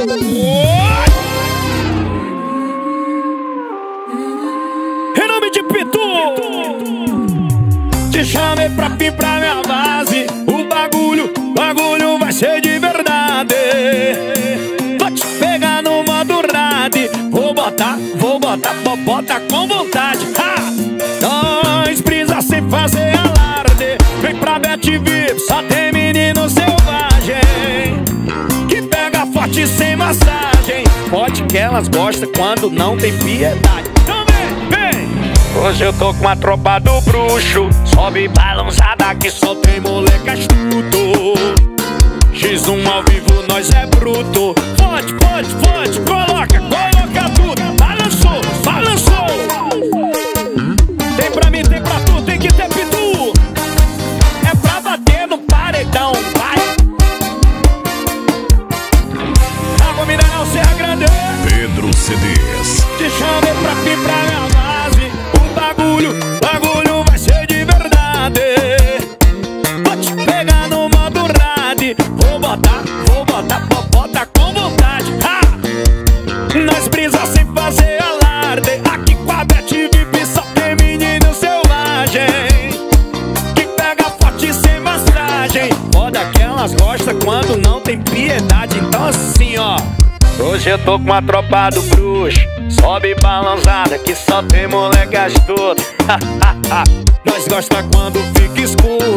Em nome de Pitu, te chamei pra vir pra minha base. O bagulho vai ser de verdade. Vou te pegar no modo rade. Vou botar, bota com vontade. Ha! Nós brisa sem fazer alarde. Vem pra BetVip, só tem menino selvagem que pega forte sem massagem. Pode que elas gostam quando não tem piedade. Então vem! Hoje eu tô com a tropa do bruxo. Sobe balançada que só tem moleque astuto. X1 ao vivo, nós é bruto. Pode, coloca tudo. Balançou. Tem pra mim, tem pra tu, tem que ter Pitu. É pra bater no paredão, vai. Água mineral, Serra Grande. Pedro CDs. Te chamei pra vir pra minha base. O bagulho vai ser de verdade. Vou te pegar no modo rade. Vou botar, bota com vontade. Ha! Nós brisa sem fazer alarde. Aqui com a BetVip só tem menino selvagem que pega forte sem massagem. Foda que elas gostam quando não tem piedade. Então assim, ó, hoje eu tô com a tropa do bruxo. Sobe balançada que só tem moleque astuto. Nós gosta quando fica escuro.